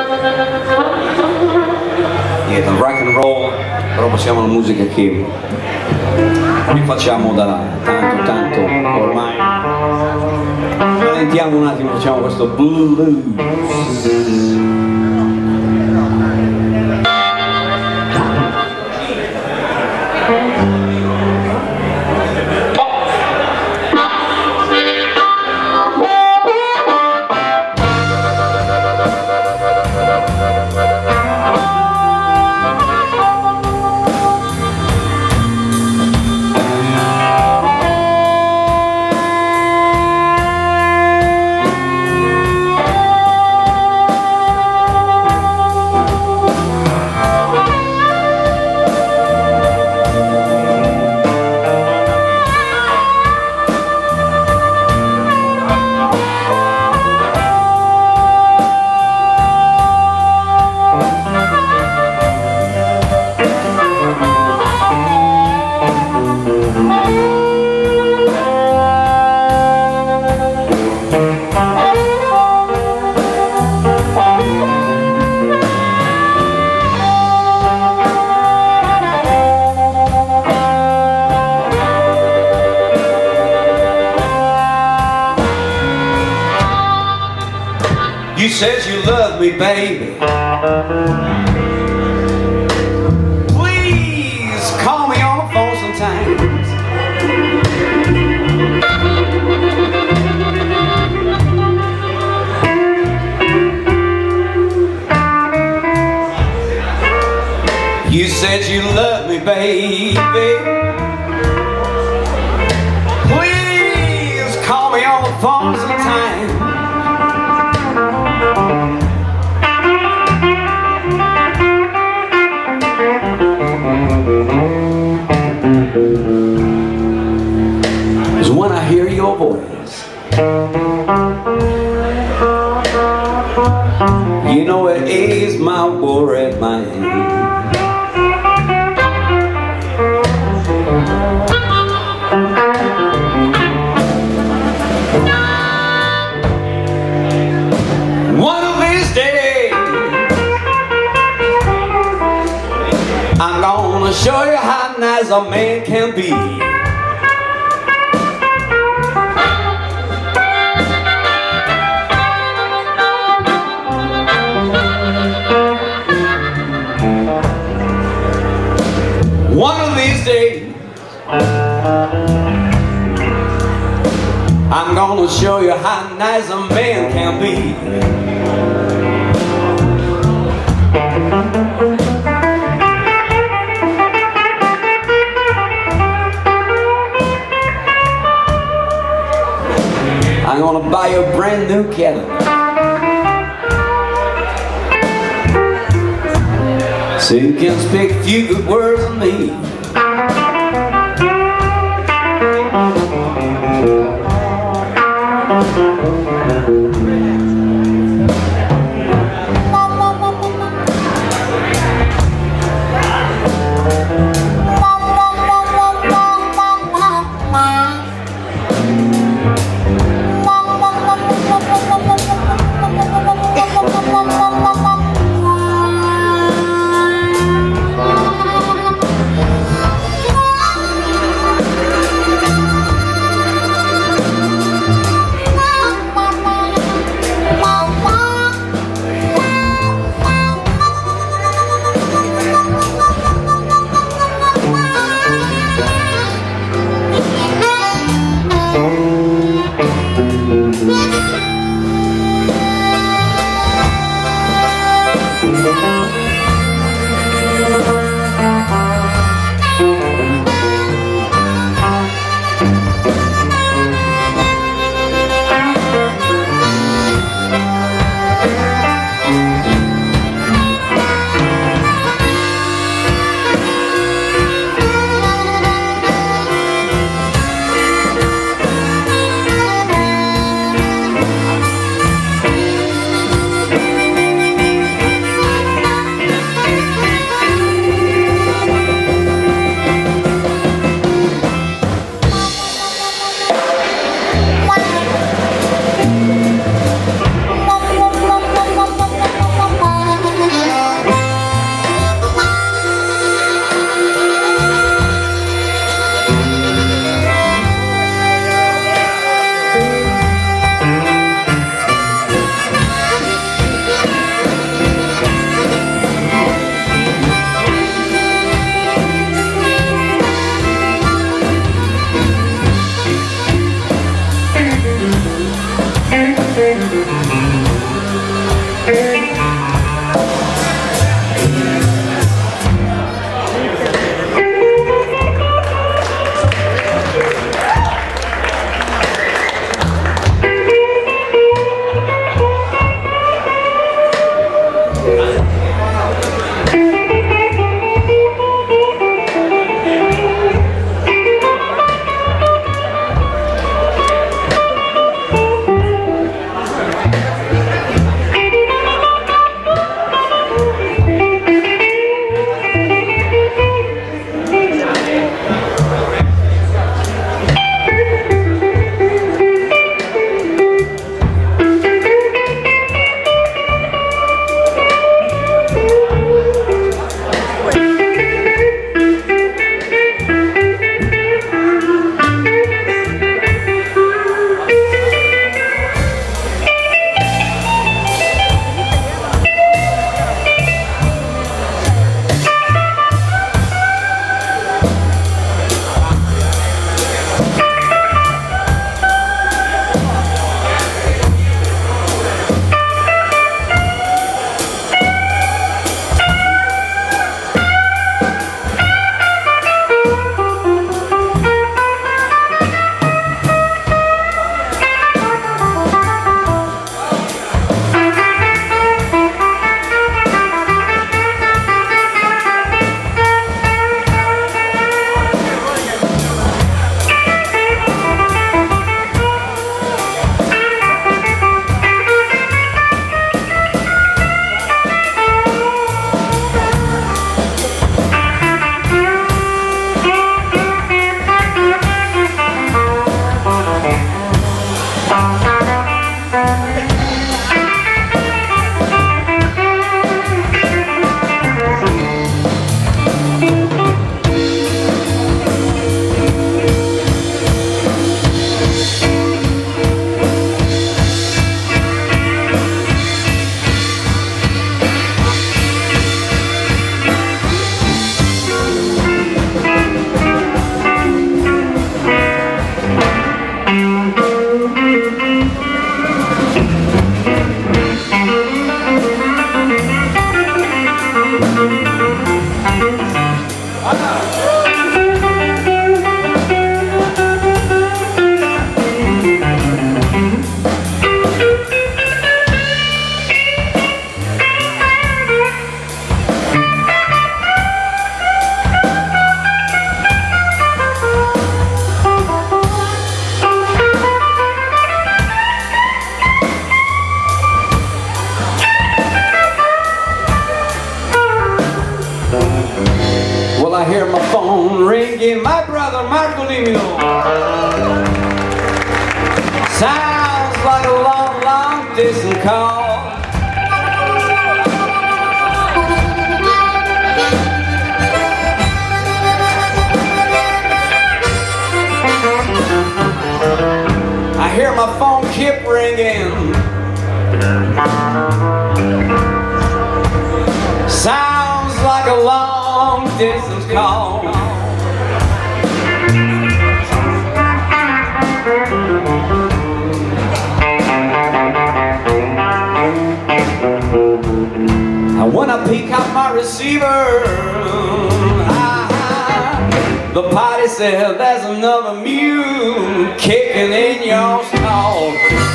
Niente, rock and roll, però passiamo alla musica che rifacciamo da tanto ormai. Rallentiamo un attimo, facciamo questo blues. You said you love me, baby. Please call me on the phone sometimes. You said you love me, baby. Please call me on the phone sometimes. Cause when I hear your voice, you know it is my worried mind. One of these days I'm gonna show you how nice a man can be. One of these days I'm gonna show you how nice a man can be. I'm gonna buy you a brand new Cadillac so you can speak a few good words of me. again, my brother Marcolino. Sounds like a long, long distance call. I hear my phone keep ringing. Sounds like a long distance call. And when I pick up my receiver, the party said there's another mule kicking in your stall.